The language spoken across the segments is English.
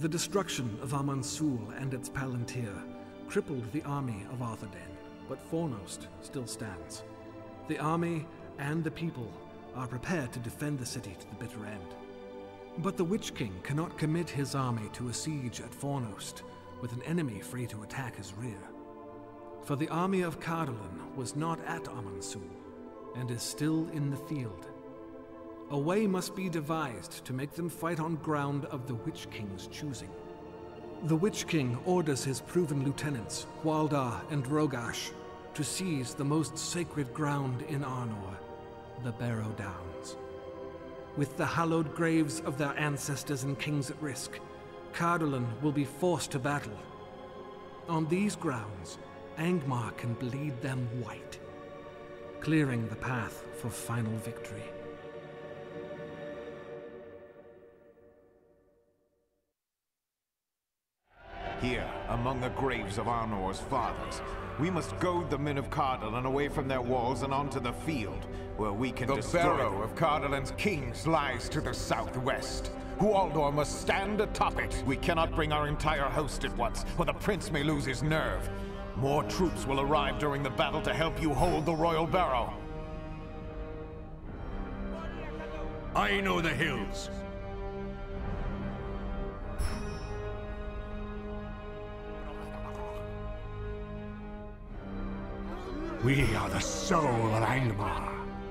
The destruction of Amansul and its Palantir crippled the army of Arthedain, but Fornost still stands. The army and the people are prepared to defend the city to the bitter end. But the Witch King cannot commit his army to a siege at Fornost with an enemy free to attack his rear. For the army of Cardolan was not at Amansul and is still in the field. A way must be devised to make them fight on ground of the Witch King's choosing. The Witch King orders his proven lieutenants, Waldar and Rogash, to seize the most sacred ground in Arnor, the Barrow Downs. With the hallowed graves of their ancestors and kings at risk, Cardolan will be forced to battle. On these grounds, Angmar can bleed them white, clearing the path for final victory. Here, among the graves of Arnor's fathers, we must goad the men of Cardolan away from their walls and onto the field, where we can destroy them. The barrow of Cardolan's kings lies to the southwest. Hualdor must stand atop it. We cannot bring our entire host at once, or the prince may lose his nerve. More troops will arrive during the battle to help you hold the royal barrow. I know the hills. We are the soul of Angmar.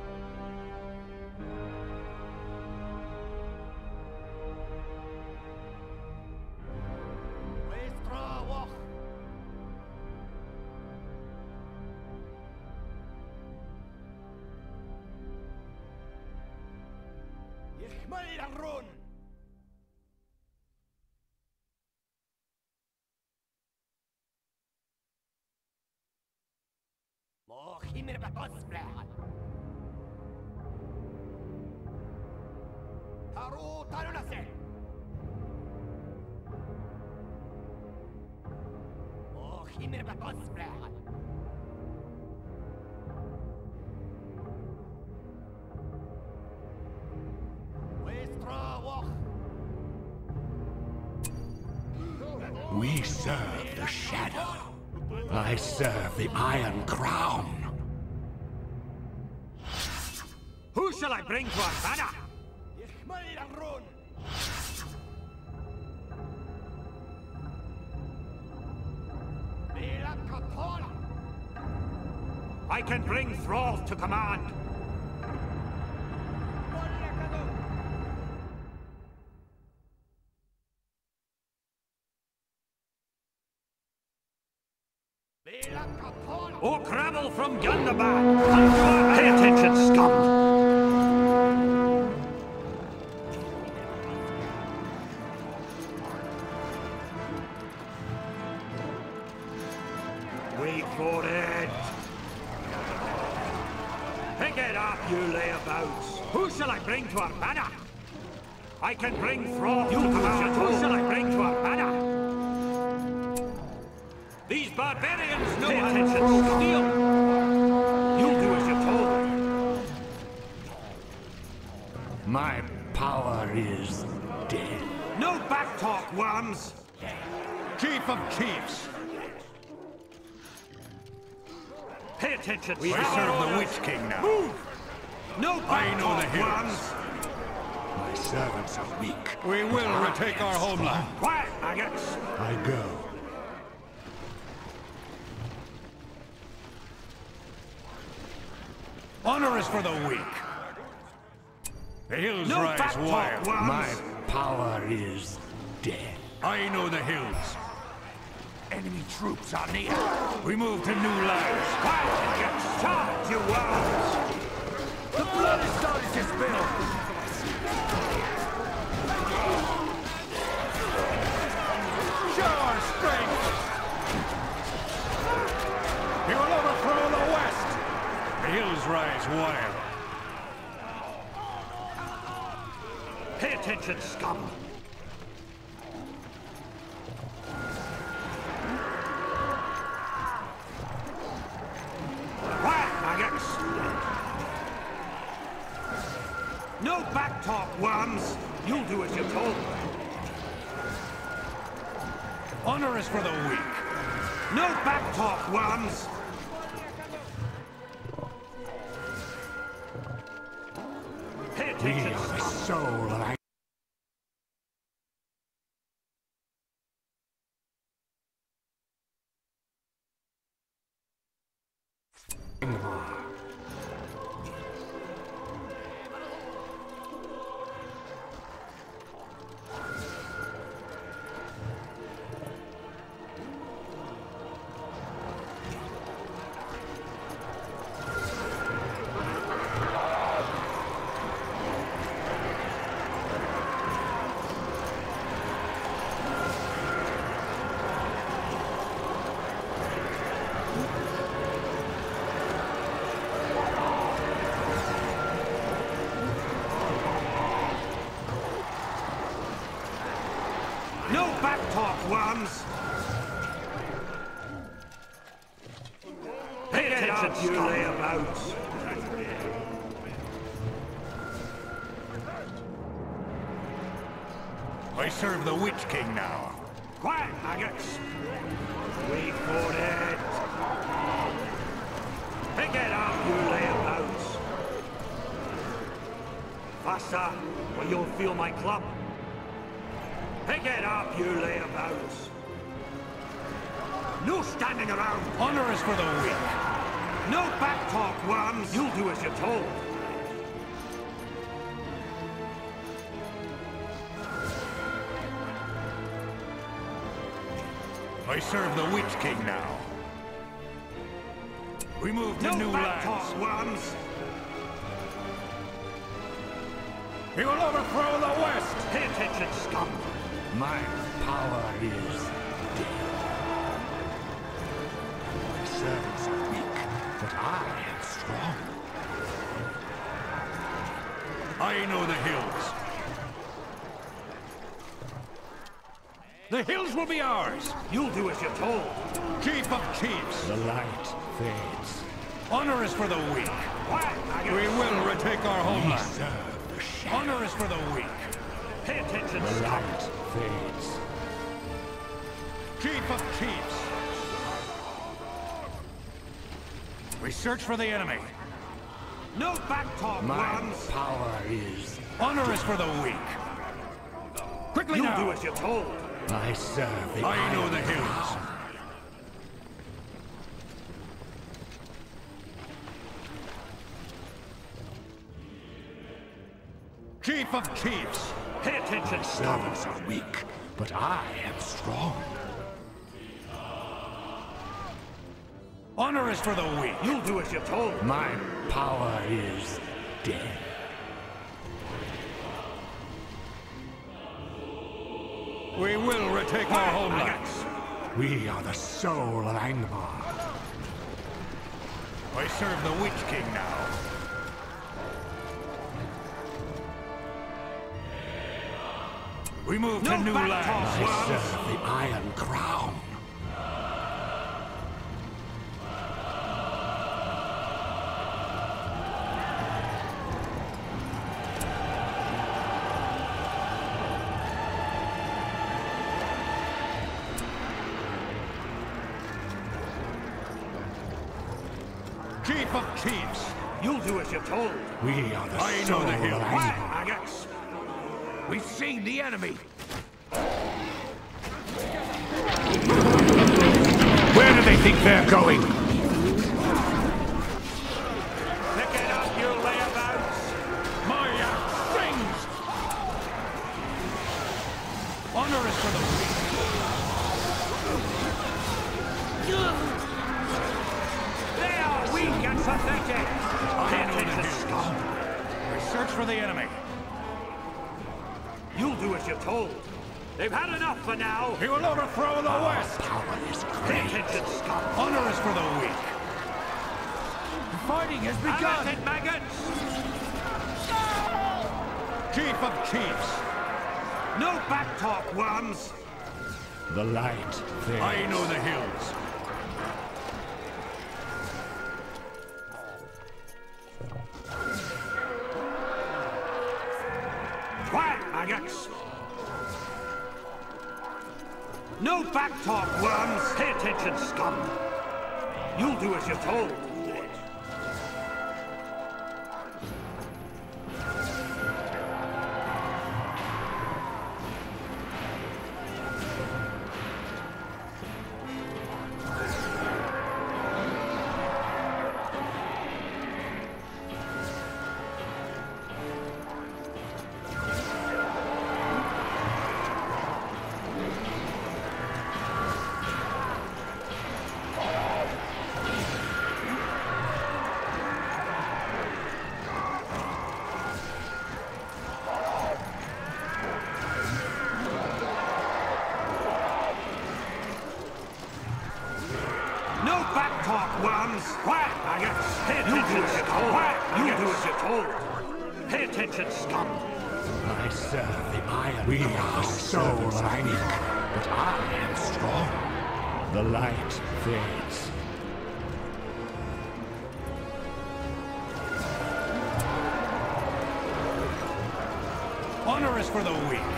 We serve the Shadow. I serve the Iron Crown. Who shall I bring to our banner? I can bring thralls to command. Or Gravel from Gundabad! Pay attention, scum! Wait for it! Pick it up, you layabouts! Who shall I bring to our banner? I can bring thralls to command. Who shall I bring to our banner? These barbarians know how to throw steel! You'll do as you're told. My power is dead. No backtalk, worms! Chief of Chiefs! Pay attention, we serve the Witch King now. Move! No backtalk, worms! My servants are weak. We will retake our homeland. Quiet, maggots! I go. Honor is for the weak. The hills rise wild. My power is dead. I know the hills. Enemy troops are near. We move to new lands. Quiet, get charged, you worms! The blood is starting to spill. Show our strength. We will overthrow the west. The hills rise wild. Pay attention, scum! Quiet, maggots! No backtalk, worms! You'll do as you're told. Honor is for the weak. No back talk, worms! Pay attention. We are the soul of Angmar. No back talk, worms! Pay attention, you layabouts! I serve the Witch King now. Quiet, maggots! Wait for it! Pick it up, you layabouts! Faster, or you'll feel my club! Pick it up, you layabouts! No standing around! Honor is for the weak. No back talk, worms! You'll do as you're told! I serve the Witch King now. We move to new No back lands. talk, worms! He will overthrow the West! Pay attention, scum! My power is dead. My servants are weak, but I am strong. I know the hills. The hills will be ours! You'll do as you're told! Chief of Chiefs! The light fades. Honor is for the weak. Quiet, maggots! We will retake our homeland. Honor is for the weak. Pay attention, The scum! light fades. Chief of Chiefs! We search for the enemy. No back talk, worms! Power is... Honor is for the weak. Quickly You'll now! do as you're told! I serve the I know the hills. Chief of Chiefs! Pay attention, scum! Servants are weak, but I am strong. Honor is for the weak. You'll do as you're told! My power is dead. We will retake our homeland. Maggots! We are the soul of Angmar. I serve the Witch King now. We move to No new back lands. talk, I worms! serve the Iron Crown. Chief of Chiefs! You'll do as you're told! We are the soul of Quiet, Angmar. maggots! We've seen the enemy! Where do they think they're going? Pick it up, you layabouts! My axe sings! Honor is for the weak. They are weak and pathetic! Pay attention, scum! We search for the enemy. You'll do as you're told! They've had enough for now! He will overthrow the West! Power is Pay attention, scum! Honor is for the weak. The fighting has Have begun! at it, maggots! Chief of Chiefs! No back talk, worms! The light fades. I know the hills. Quiet, maggots! No back talk, worms! Pay attention, scum! You'll do as you're told. Pay attention, scum! I serve the iron. We are so weak, but I am strong. The light fades. Honor is for the weak.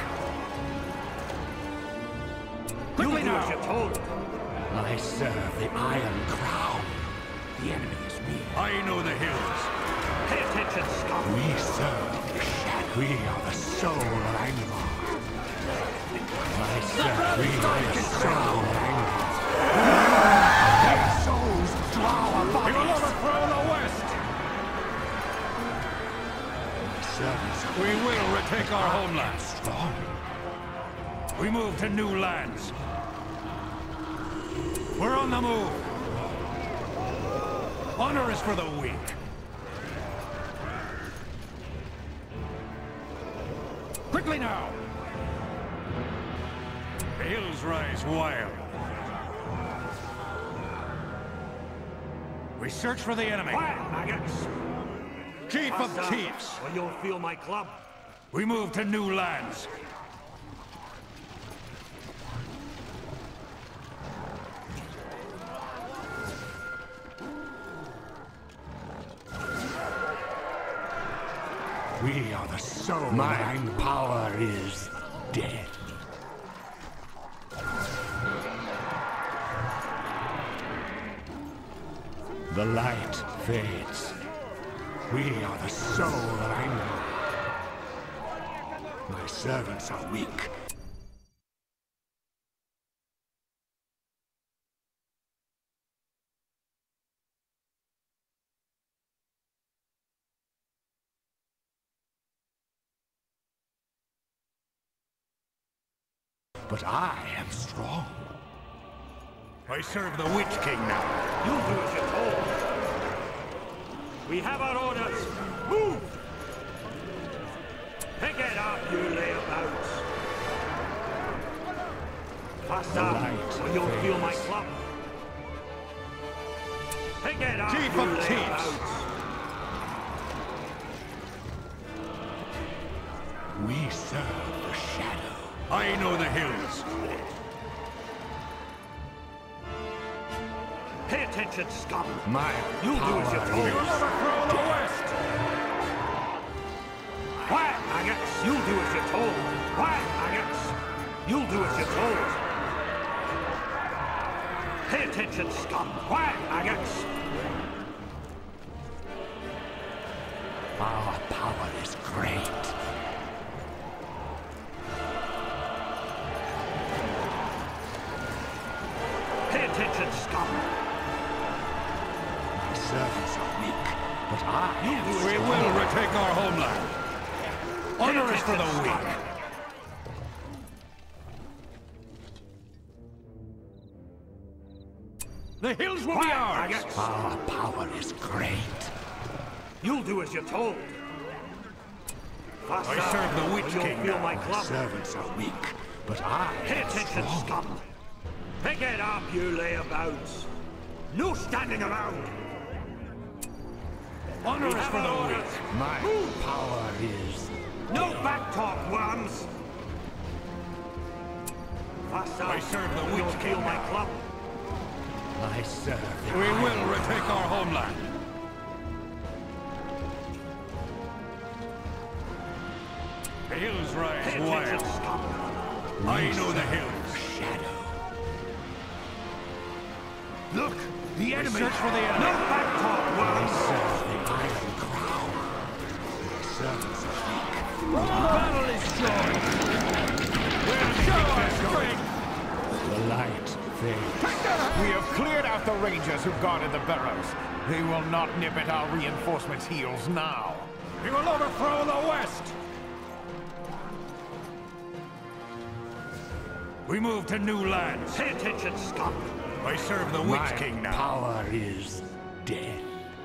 Quickly now! You're told. I serve the Iron Crown. The enemy is me. I know the hills. Pay attention, scum! We serve the shadow. We are the soul of Angmar. I serve we are the soul of Angmar. Their souls to our bodies. We will overthrow the West. We will retake our homeland. Strong. We move to new lands. We're on the move. Honor is for the weak. Quickly now! The hills rise wild. We search for the enemy. Quiet, maggots! Chief of Chiefs! Or you'll feel my club. We move to new lands. We are the soul. My power is dead. The light fades. We are the soul of Angmar. My servants are weak. But I am strong. I serve the Witch King now. You'll do as you're told. We have our orders. Move! Pick it up, you layabouts. Faster, or you'll feel my club. Pick it up, Chief you of layabouts. Chiefs. We serve the shadow. I know the hills. Pay attention, scum! You'll do as you're told. We will overthrow the West! Quiet, maggots! You'll do as you're told. Quiet, maggots! You'll do as you're told. Pay attention, scum! Quiet, maggots! Our power is great. Pay attention, scum! My servants are weak, but we will retake our homeland. Honor is for the weak. The hills will be ours. Our power is great. You'll do as you're told. Faster, I serve the Witch King. Feel my club. My servants are weak, but Pay attention, strong. scum! Pick it up, you layabouts! No standing around! Honor is for the weak. My power is... No back talk, worms! Faster, I serve the you'll Witch feel King my now. club. I serve. We will retake our homeland. The hills rise Pay wild. attention, scum! I know the hills. Shadow. Look! The enemy! Search for the enemy! No back talk, I serve the Iron Crown. The servants are weak. Battle is joined! Show us strength! The light fades. We have cleared out the rangers who guarded the barrows. They will not nip at our reinforcements' heels now. We will overthrow the West! We move to new lands. Pay attention, scum! I serve the Witch King now. My power is dead.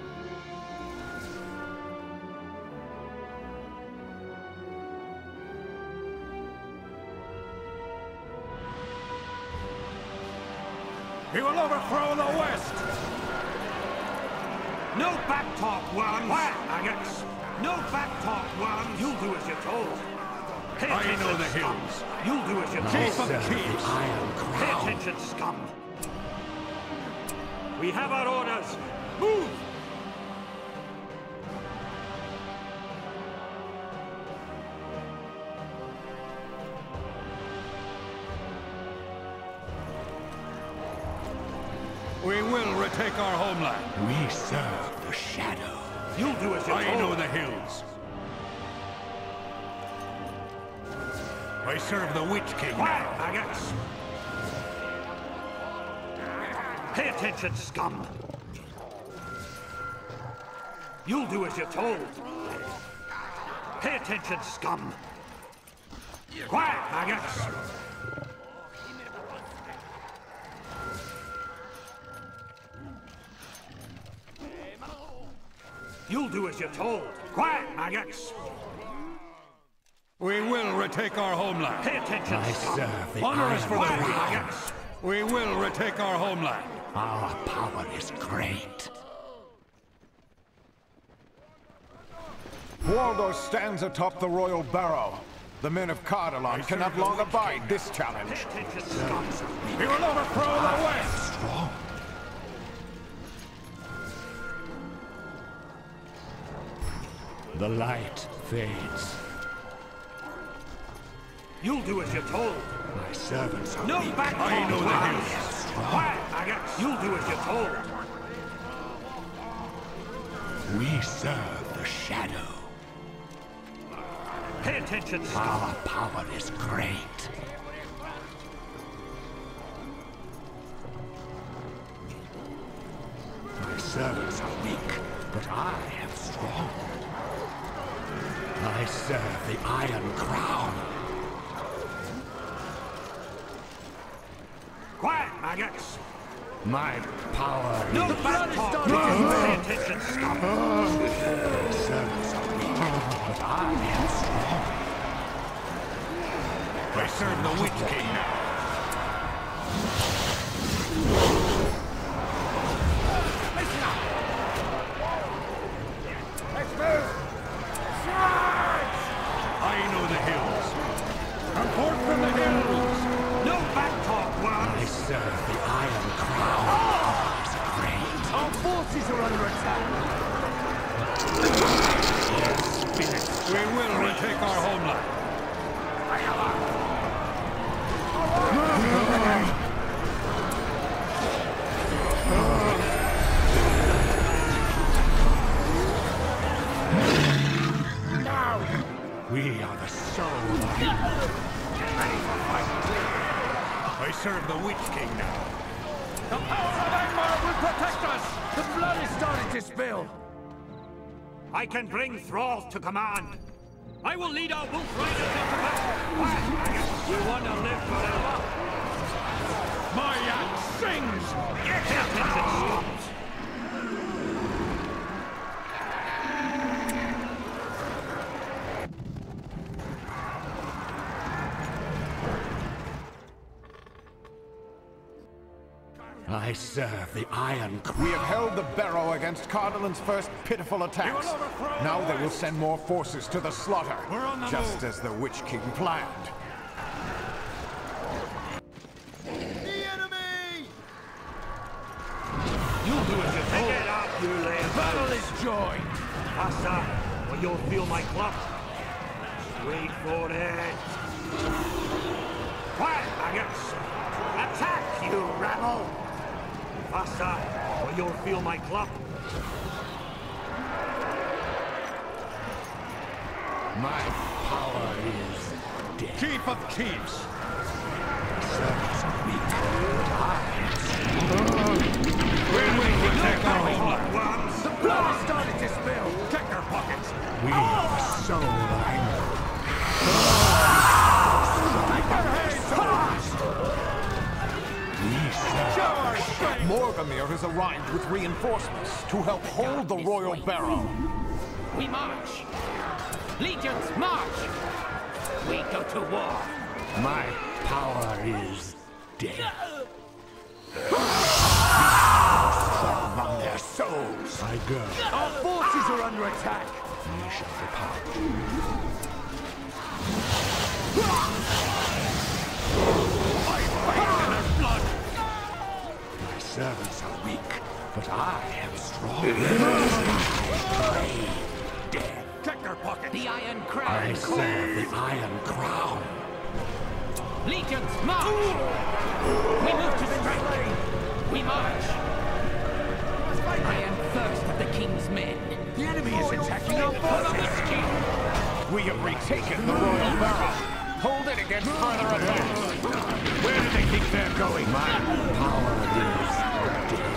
He will overthrow the West! No back talk, worms! Quiet, maggots! No back talk, worms! You'll do as you're told. Pay I know the hills. You'll do as you're told. Chief of Chiefs! Pay attention, scum! We have our orders! Move! We will retake our homeland. We serve the Shadow. You'll do as you're told. I know the hills. I serve the Witch King. Quiet, maggots! Pay attention, scum! You'll do as you're told. Pay attention, scum! Quiet, maggots! You'll do as you're told. Quiet, maggots! We will retake our homeland. Pay attention, scum! Honor is for the Quiet, weak. maggots! We will retake our homeland. Our power is great. Waldo stands atop the royal barrow. The men of Cardolan cannot long abide this challenge. Pay attention, scum! He will overthrow the West. Strong. The light fades. You'll do as you're told. My servants are No weak. back talk! I know the worms. hills. Quiet, maggots! You'll do as you're told. We serve the Shadow. Pay attention, scum! Our power is great. My servants are weak, but I am strong. I serve the Iron Crown. Quiet, maggots! My power No is... back talk! Pay attention, scum! My servants are weak, but I am strong. I serve the Witch King now. I know the hills. Come forth from the hills! No back talk, I worms! serve the Iron Crown. It's great. Our forces are under attack! We will retake our homeland. We are the soul. I serve the Witch King now. The power of Angmar will protect us! The blood is starting to spill! I can bring thralls to command! I will lead our wolf riders into battle! You want to live forever? My axe sings! Pay attention, scums! I serve the Iron Crown. We have held the barrow against Cardolan's first pitiful attacks. Now they will send more forces to the slaughter, just as the Witch King planned. The enemy! You'll do as you're told. Get up, you lame. Battle is joined. Faster, or you'll feel my club. Wait for it. Quiet, maggots. Attack, you rabble. faster, or you'll feel my club. My power is dead. Chief of Chiefs! Servants of me. Where will we protect our homeland? The blood has started to spill! Check their pockets! We are so angry. Morgamir has arrived with reinforcements to help hold the Royal Barrow. We march! Legions, march! We go to war! My power is dead. Among their souls, I go. Our forces are under attack! We shall depart. I fight in their blood! My servants are weak, but I am strong. Dead. Check their pockets! The Iron Crown! I serve the Iron Crown. Legions, march! We move to strike! We march! I am first of the King's men. The enemy is attacking our forces! We have retaken the Royal Barrow. Hold it against further attacks. Where do they think they're going? My power is dead.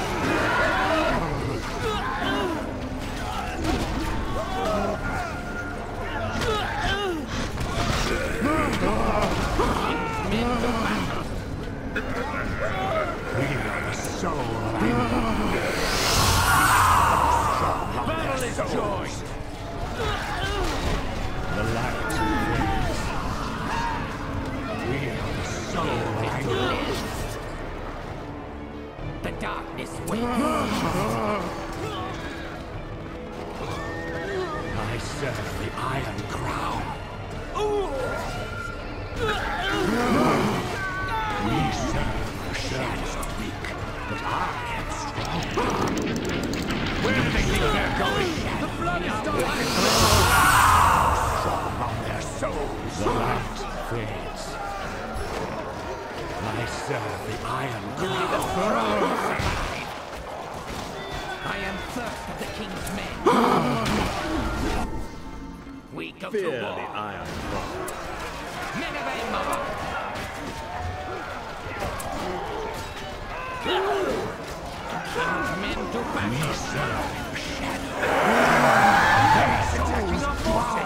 We are the soul of Battle is joy! the light fades. We are the soul of The darkness waits. I serve the Iron Crown. We serve the shadows are weak, but I am strong. Where do they think they're going? The blood is starting! Among their souls, the light fades. I serve the Iron Crown. I am first of the King's men. We go to war. The Iron Crown. Men of Aemar! King's men do battle. We serve the shadow. Attacking our forces!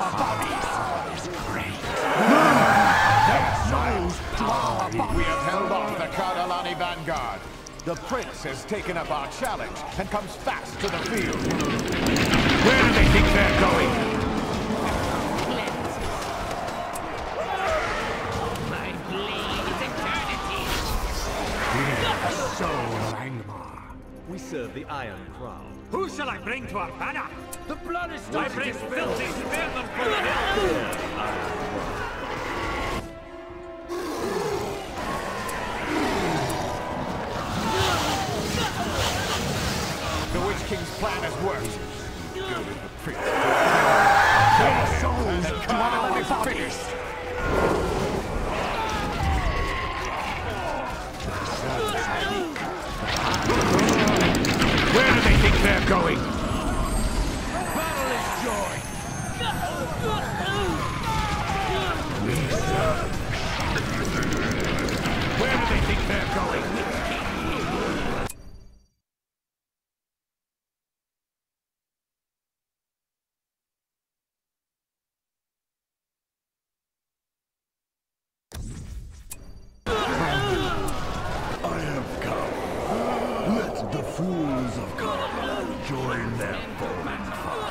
We have held off the Cardalani vanguard. The prince has taken up our challenge and comes fast to the field. Where do they think they're going? My blade is eternity. We are the soul of Angmar. We serve the Iron Crown. Who shall I bring to our banner? The blood is starting to spill! Filthy, spare them for the hill! The Witch King's plan has worked. Good as the prince. Their souls And Cardalani is finished. Where do they think they're going? Battle is joy! We serve. Where do they think they're going? I have come. Let the fools of God join their foes.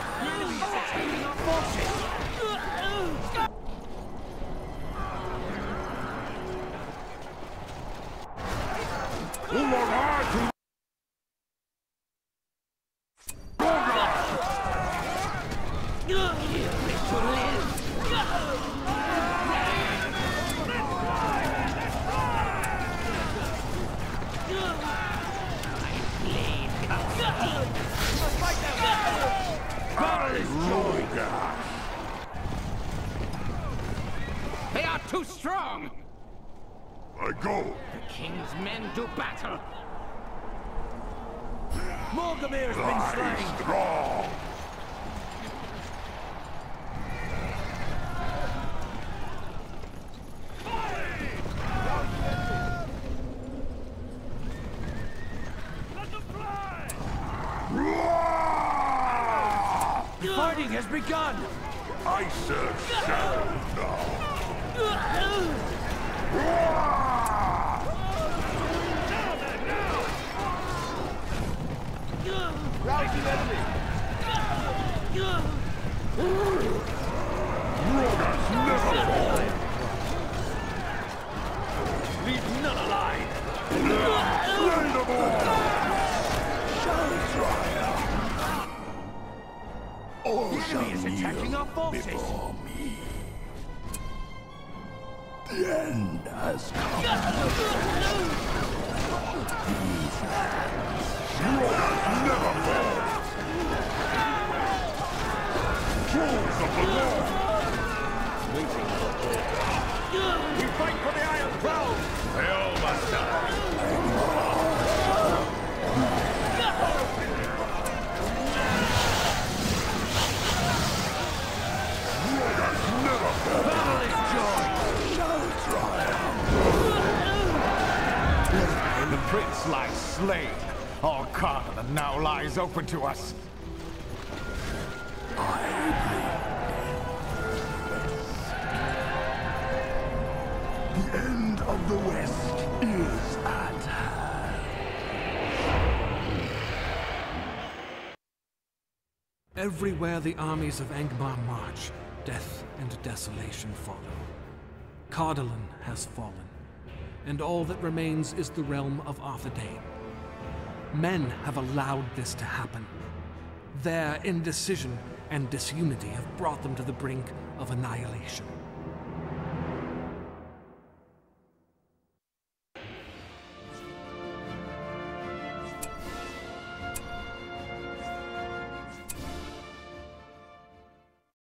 They are too strong! I go. The King's men do battle! Morgamir's been slain! Strong! The fighting has begun! I serve shadow now. Rouse the enemy! Brothers never fall. Leave none alive! Slay them all! All The enemy is attacking our forces! before me. The end has come. These lands never fall. Trolls of the Lord. We fight for the Iron Crown! They all must die. Never fall. Battle is joy! Shall triumph. The prince lies slain. All Cardolan now lies open to us. The end of the West is at hand. Everywhere the armies of Angmar march, death and desolation follow. Cardolan has fallen, and all that remains is the realm of Arthedain. Men have allowed this to happen. Their indecision and disunity have brought them to the brink of annihilation.